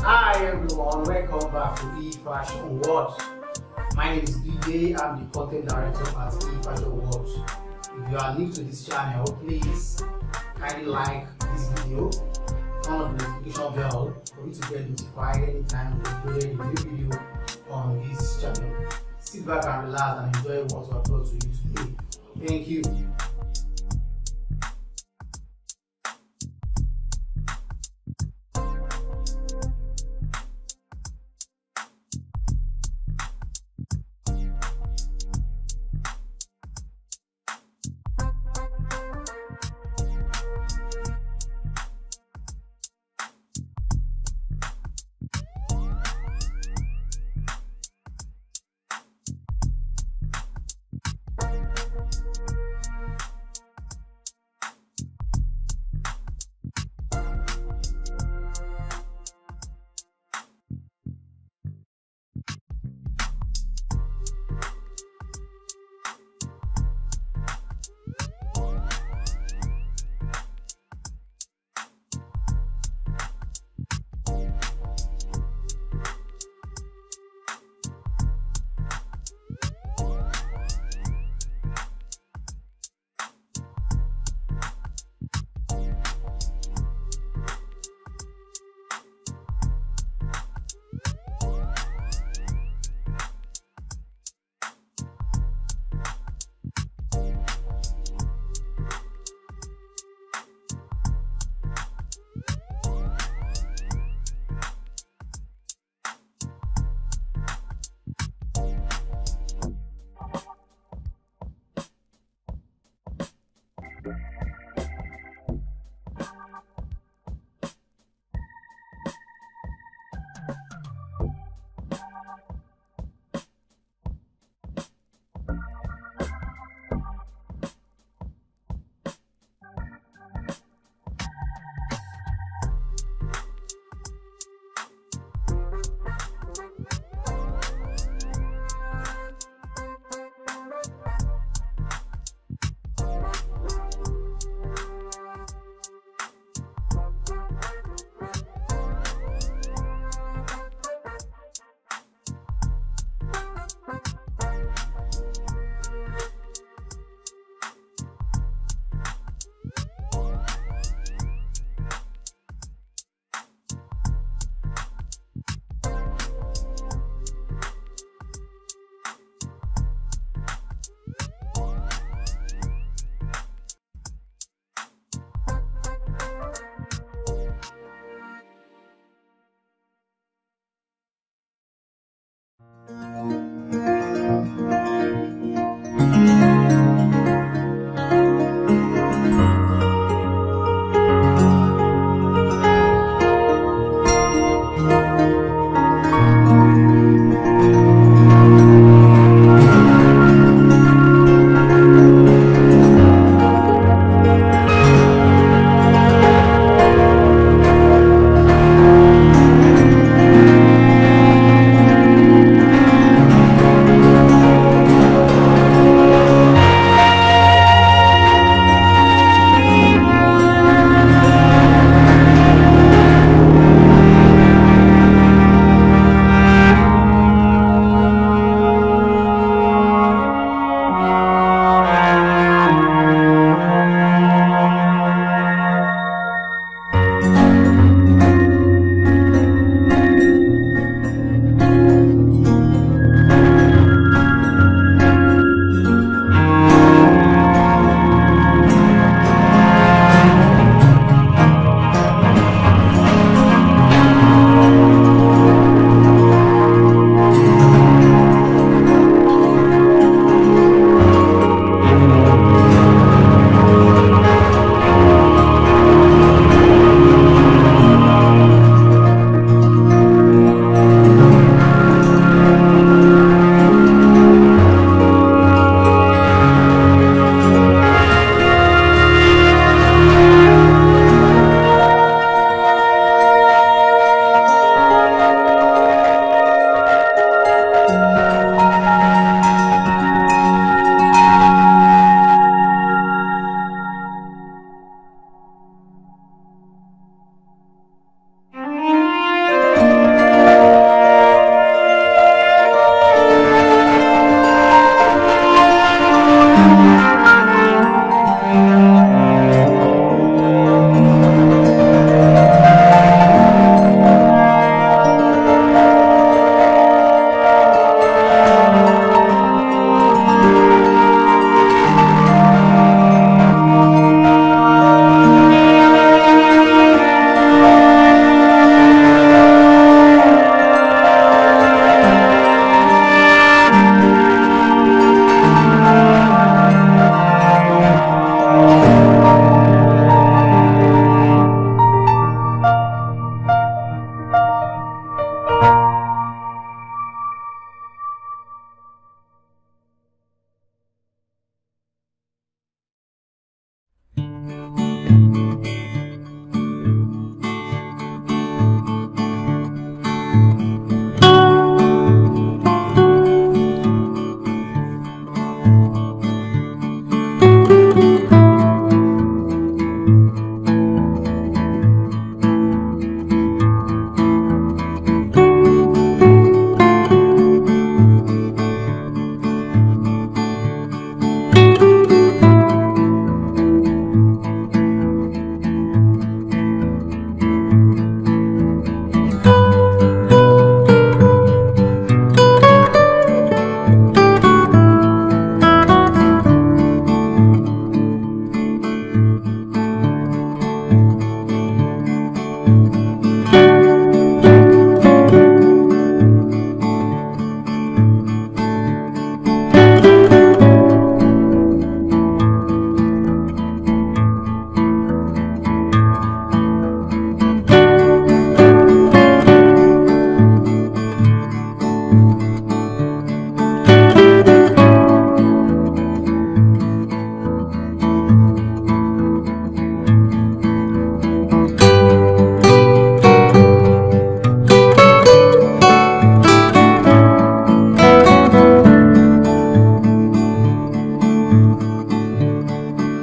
Hi everyone, welcome back to eFashion World. My name is DJ, I'm the content director at eFashion World. If you are new to this channel, please kindly like this video, turn on the notification bell for you to get notified anytime we upload a new video on this channel. Sit back and relax and enjoy what we upload to you today. Thank you.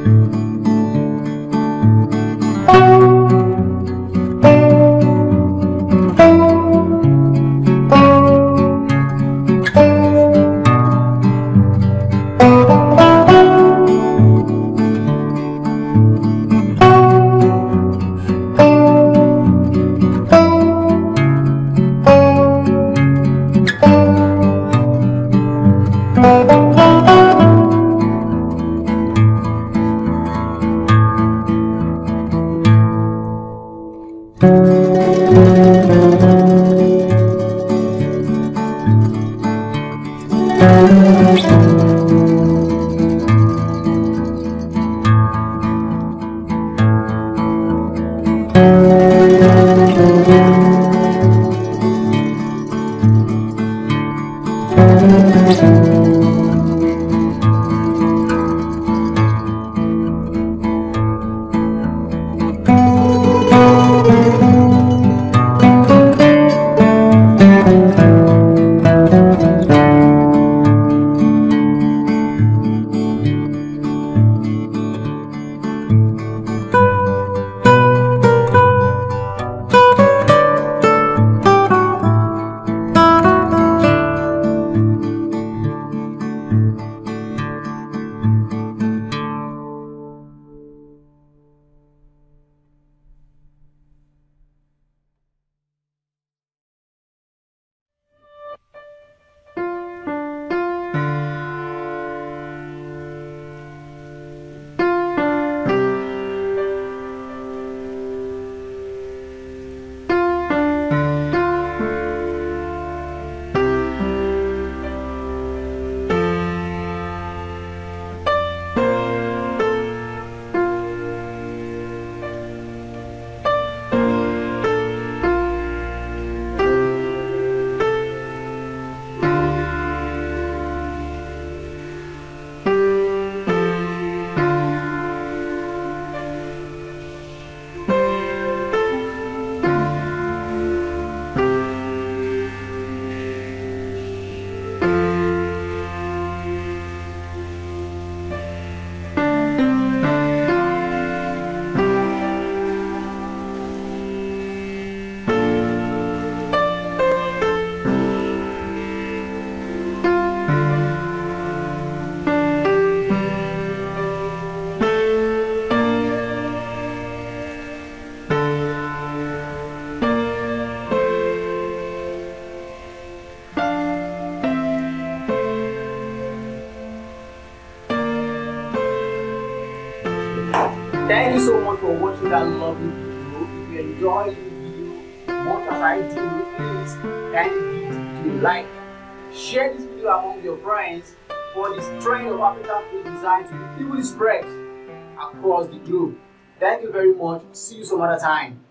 Thank you so much for watching that lovely video. If you enjoyed the video much as I do, please kindly give it a like. Share this video among your friends for this trend of African clothes design to be equally spread across the globe. Thank you very much. See you some other time.